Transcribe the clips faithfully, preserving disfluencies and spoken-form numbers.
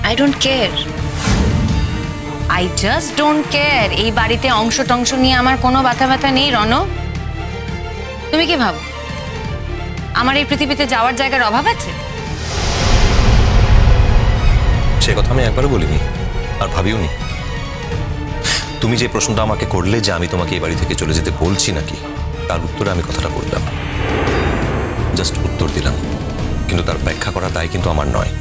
I don't care, I just don't care. এই বাড়িতে অংশ টংশ নিয়ে আমার কোনো ব্যথা ব্যথা নেই রণ। তুমি কি ভাবো আমার এই পৃথিবীতে যাওয়ার জায়গার অভাব আছে? সে কথা আমি একবারও বলিনি আর ভাবিও নি। তুমি যে প্রশ্নটা আমাকে করলে যে আমি তোমাকে এই বাড়ি থেকে চলে যেতে বলছি নাকি, তার উত্তরে আমি কথাটা বললাম, জাস্ট উত্তর দিলাম, কিন্তু তার ব্যাখ্যা করা দায় কিন্তু আমার নয়।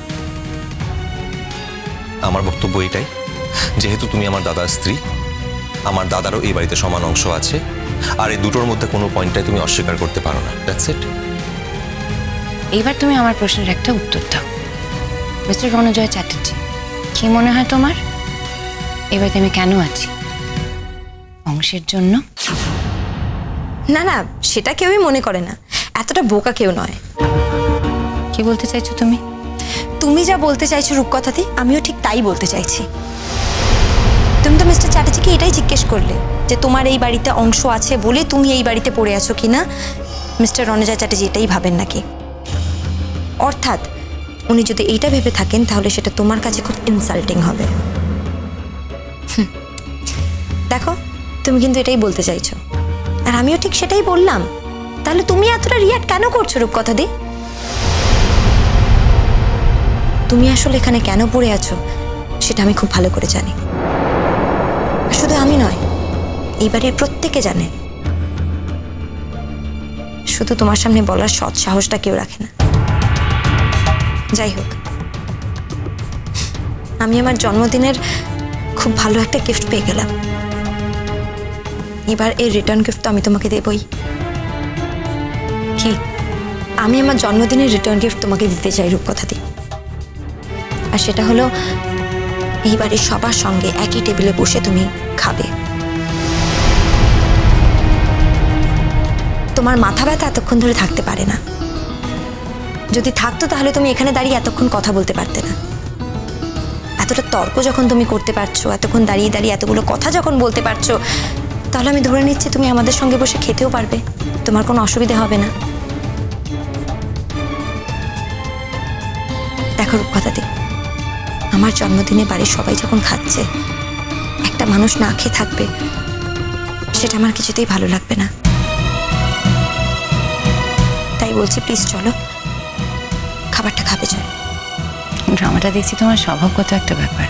আমার বক্তব্য এটাই, যেহেতু তুমি আমার দাদার স্ত্রী, আমার দাদারও এই বাড়িতে সমান অংশ আছে, আর এই দুটোর মধ্যে কোনো পয়েন্টটাই তুমি অস্বীকার করতে পারো না। That's it. এইবার তুমি আমার প্রশ্নের একটা উত্তর দাও। মিস্টার রণজয় চ্যাটার্জি, কি মনে হয় তোমার এই বাড়িতে আমি কেন আছি? অংশের জন্য? না না, সেটা কেউই মনে করে না, এতটা বোকা কেউ নয়। কি বলতে চাইছো তুমি? তুমি যা বলতে চাইছো রূপকথাদি, আমিও ঠিক তাই বলতে চাইছি। তুমি তো মিস্টার চ্যাটার্জিকে এটাই জিজ্ঞেস করলে যে তোমার এই বাড়িতে অংশ আছে বলে তুমি এই বাড়িতে পড়ে আছো কিনা। মিস্টার রণজয় চ্যাটার্জি এটাই ভাবেন নাকি? অর্থাৎ উনি যদি এইটা ভেবে থাকেন তাহলে সেটা তোমার কাছে খুব ইনসাল্টিং হবে। দেখো, তুমি কিন্তু এটাই বলতে চাইছো, আর আমিও ঠিক সেটাই বললাম। তাহলে তুমি এতটা রিয়াক্ট কেন করছো রূপকথাদি? তুমি আসলে এখানে কেন পড়ে আছো সেটা আমি খুব ভালো করে জানি। শুধু আমি নয়, এই বাড়ির প্রত্যেকে জানে, শুধু তোমার সামনে বলার সৎ সাহসটা কেউ রাখে না। যাই হোক, আমি আমার জন্মদিনের খুব ভালো একটা গিফট পেয়ে গেলাম। এবার এই রিটার্ন গিফট তো আমি তোমাকে দেবই। কি? আমি আমার জন্মদিনের রিটার্ন গিফট তোমাকে দিতে চাই রূপকথাদি, আর সেটা হলো এই বাড়ির সবার সঙ্গে একই টেবিলে বসে তুমি খাবে। তোমার মাথা ব্যথা এতক্ষণ ধরে থাকতে পারে না। যদি থাকতো তাহলে তুমি এখানে দাঁড়িয়ে এতক্ষণ কথা বলতে পারতে না। এতটা তর্ক যখন তুমি করতে পারছো, এতক্ষণ দাঁড়িয়ে দাঁড়িয়ে এতগুলো কথা যখন বলতে পারছো, তাহলে আমি ধরে নিচ্ছি তুমি আমাদের সঙ্গে বসে খেতেও পারবে, তোমার কোনো অসুবিধা হবে না। দেখো রূপকথাদি, আমার জন্মদিনে বাড়ির সবাই যখন খাচ্ছে, একটা মানুষ না খেয়ে থাকবে, সেটা আমার কিছুতেই ভালো লাগবে না। তাই বলছি, প্লিজ চলো, খাবারটা খাবে চলো। ড্রামাটা দেখছি তোমার স্বভাবগত একটা ব্যাপার।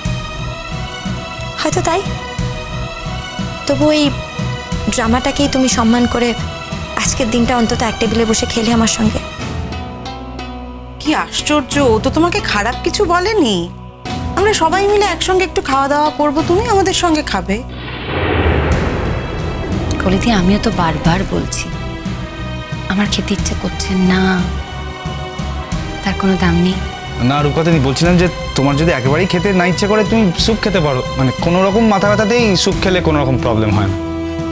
হয়তো তাই, তবু এই ড্রামাটাকেই তুমি সম্মান করে আজকের দিনটা অন্তত এক টেবিলে বসে খেলে আমার সঙ্গে। কি আশ্চর্য, ও তো তোমাকে খারাপ কিছু বলেনি। আমরা সবাই মিলে একসঙ্গে একটু খাওয়া দাওয়া করবো, তুমি আমাদের সঙ্গে খাবে। কলিদি, আমিও তো বারবার বলছি আমার খেতে ইচ্ছে করছে না, তার কোনো দাম নেই। না রূপকথাদি, বলছিলাম যে তোমার যদি একেবারেই খেতে না ইচ্ছে করে তুমি স্যুপ খেতে পারো, মানে কোনো রকম মাথা ব্যথাতেই স্যুপ খেলে কোনো রকম প্রবলেম হয় না।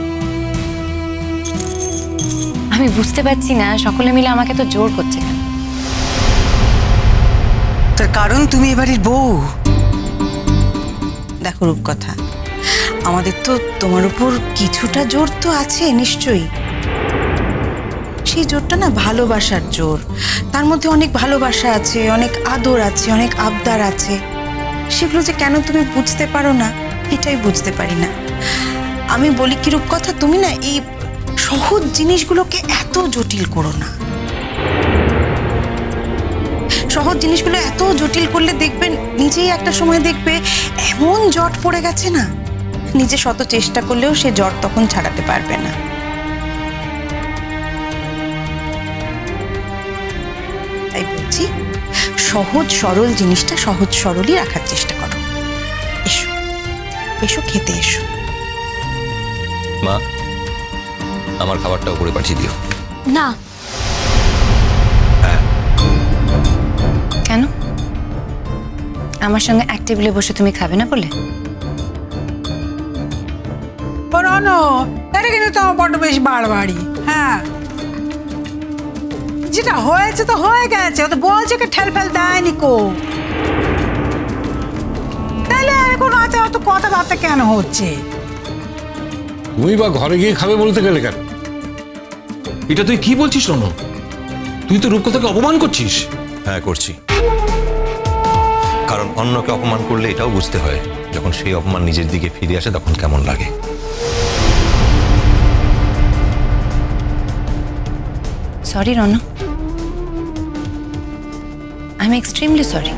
আমি বুঝতে পারছি না সকলে মিলে আমাকে তো জোর করছে কেন। তার কারণ তুমি এবারের বউ। দেখো রূপকথা, আমাদের তো তোমার উপর কিছুটা জোর তো আছে নিশ্চয়ই। সেই জোরটা না ভালোবাসার জোর, তার মধ্যে অনেক ভালোবাসা আছে, অনেক আদর আছে, অনেক আবদার আছে। সেগুলো যে কেন তুমি বুঝতে পারো না, এটাই বুঝতে পারি না। আমি বলি কি রূপকথা, তুমি না এই সহজ জিনিসগুলোকে এত জটিল করো না। সহজ জিনিসগুলো এত জটিল করলে দেখবেন নিজেই একটা সময় দেখবে এমন জট পড়ে গেছে না, নিজে শত চেষ্টা করলেও সে জট তখন ছাড়াতে পারবে না। তাই বলছি, সহজ সরল জিনিসটা সহজ সরলই রাখার চেষ্টা করো। এসো এসো খেতে এসো। মা, আমার খাবারটা উপরে পাঠিয়ে দিও। না। হ্যাঁ। কেন? আমার সঙ্গে এক টেবিলে বসে তুমি খাবে না বলে? এটা কিন্তু তোমার বড্ড বেশ বাড়বাড়ি। হ্যাঁ, যেটা হয়েছে তো হয়ে গেছে, ও তো বলছে কি ঠেল ফেল দেয়নি কো। তাহলে এখন আছে অত কথাবার্তা কেন হচ্ছে? তুমি বা ঘরে গিয়ে খাবে বলতে গেলে কেন? এটা তুই কি বলছিস শোনো? তুই তো রূপকথাকে অপমান করছিস। হ্যাঁ করছি, কারণ অন্যকে অপমান করলে এটাও বুঝতে হয় যখন সেই অপমান নিজের দিকে ফিরে আসে তখন কেমন লাগে। Sorry Ronu, I am extremely sorry.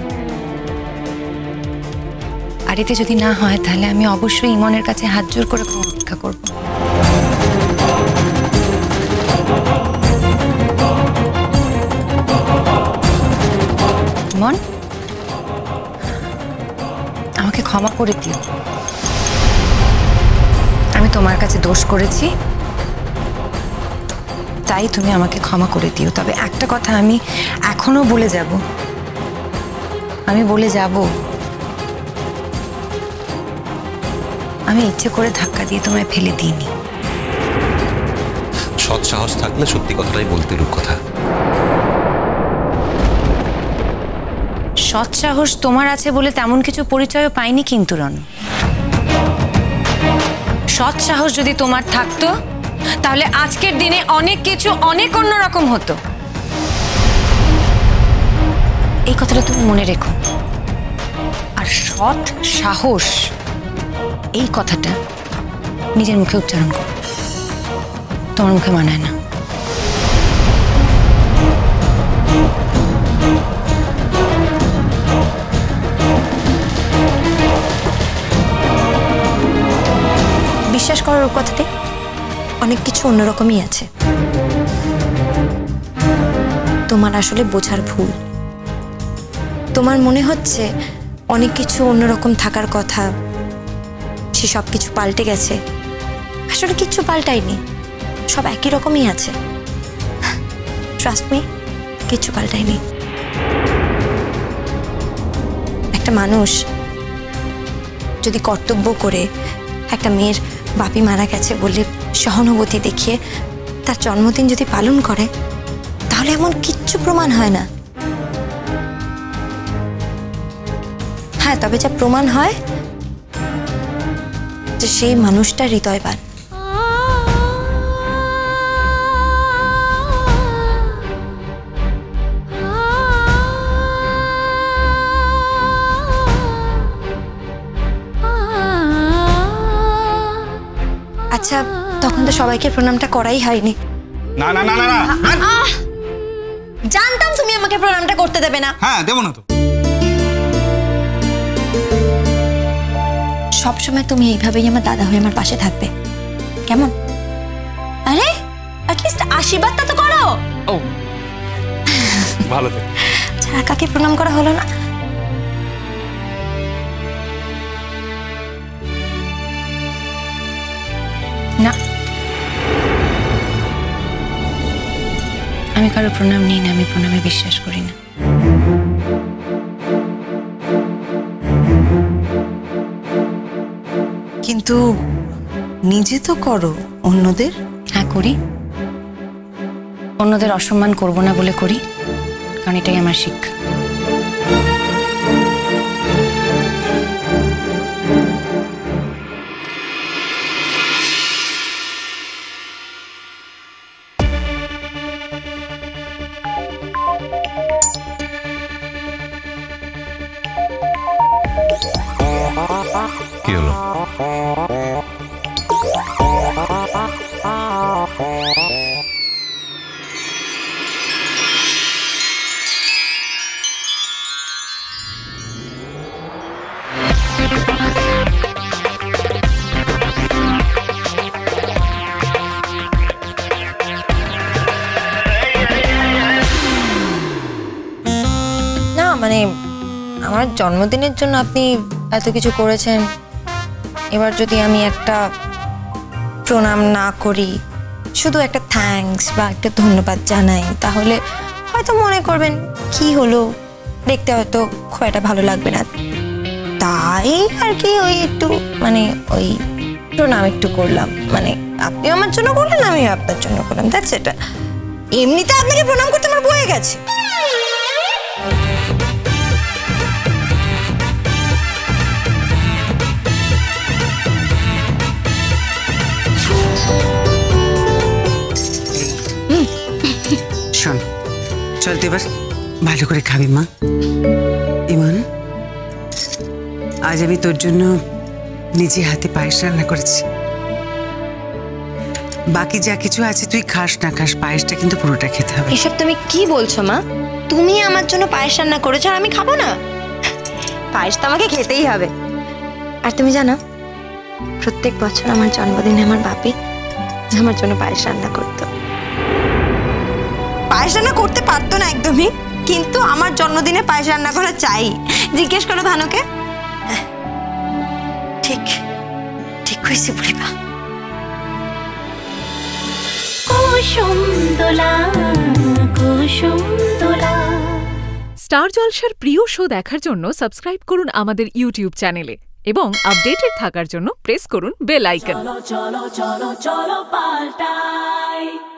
আর এতে যদি না হয় তাহলে আমি অবশ্যই ইমনের কাছে হাত জোর করে ক্ষমা ভিক্ষা করব। ইমন, আমাকে ক্ষমা করে দিও। আমি তোমার কাছে দোষ করেছি, তাই তুমি আমাকে ক্ষমা করে দিও। তবে একটা কথা আমি এখনো বলে যাব, আমি বলে যাব আমি ইচ্ছে করে ধাক্কা দিয়ে তোমায় ফেলে দিইনি। সৎ সাহস থাকলে সত্যি কথাটাই বলতে রূপকথা। সৎ সাহস তোমার আছে বলে তেমন কিছু পরিচয়ও পাইনি কিন্তু রনু। সৎ সাহস যদি তোমার থাকতো তাহলে আজকের দিনে অনেক কিছু অনেক অন্যরকম হতো। এই কথাটা তুমি মনে রেখো। আর সৎ সাহস এই কথাটা নিজের মুখে উচ্চারণ করো, তোমার মুখে মানায় না। বিশ্বাস করার কথাতে অনেক কিছু অন্যরকমই আছে। তোমার আসলে বোঝার ভুল। তোমার মনে হচ্ছে অনেক কিছু অন্যরকম থাকার কথা, সে সব কিছু পাল্টে গেছে। আসলে কিচ্ছু পাল্টায়নি, সব একই রকমই আছে। ট্রাস্ট মি, কিচ্ছু পাল্টায়নি। একটা মানুষ যদি কর্তব্য করে একটা মেয়ের বাপি মারা গেছে বলে সহানুভূতি দেখিয়ে তার জন্মদিন যদি পালন করে, তাহলে এমন কিচ্ছু প্রমাণ হয় না। হ্যাঁ, তবে যা প্রমাণ হয় যে সেই মানুষটা হৃদয়বান। আচ্ছা, তখন তো সবাইকে প্রণামটা করাই হয়নি। না না না না না, জানতাম তুমি আমাকে প্রণামটা করতে দেবে না। হ্যাঁ দেবো না তো। সবসময় তুমি এইভাবেই আমার দাদা হয়ে আমার পাশে থাকবে, কেমন? আরে অ্যাটলিস্ট আশীর্বাদটা তো করো। ও ভালো তো। ছাড়া কাকে প্রণাম করা হলো না? না, আমি কারো প্রণাম নিই না, আমি প্রণামে বিশ্বাস করি না। কিন্তু নিজে তো করো, অন্যদের? হ্যাঁ করি, অন্যদের অসম্মান করব না বলে করি, কারণ এটাই আমার শিক্ষা। কি হলো? না মানে আমার জন্মদিনের জন্য আপনি এত কিছু করেছেন, এবার যদি আমি একটা প্রণাম না করি, শুধু একটা থ্যাঙ্কস বা একটা ধন্যবাদ জানাই, তাহলে হয়তো মনে করবেন কি হলো, দেখতে হয়তো খুব একটা ভালো লাগবে না। তাই আর কি ওই একটু মানে ওই প্রণাম একটু করলাম। মানে আপনি আমার জন্য করলেন, আমি আপনার জন্য করলাম, দ্যাটস ইট। এমনিতে আপনাকে প্রণাম করতে আমার বয়ে গেছে। শোন, চল তো এবার ভালো করে খাবি মা। ইমন আজ আমি তোর জন্য নিজে হাতে পায়েস রান্না করেছি। বাকি যা কিছু আছে তুই খাস না খাস, পায়েসটা কিন্তু পুরোটা খেতে হবে। এসব তুমি কি বলছো মা? তুমি আমার জন্য পায়েস রান্না করেছো আর আমি খাবো না? পায়েস তো আমাকে খেতেই হবে। আর তুমি জানো, প্রত্যেক বছর আমার জন্মদিনে আমার বাপি আমার জন্য পায়েস রান্না করতো। পায়েস রান্না করতে পারতো না একদমই, কিন্তু আমার জন্মদিনে পায়েস রান্না করা চাই। জিজ্ঞেস করো ভানুকে। ঠিক ঠিক হয়েছে বুড়িমা। কুসুম দোলা কুসুম দোলা। স্টার জলসার প্রিয় শো দেখার জন্য সাবস্ক্রাইব করুন আমাদের ইউটিউব চ্যানেলে এবং আপডেটেড থাকার জন্য প্রেস করুন বেল আইকন। চলো চলো চলো চলো পাল্টাই।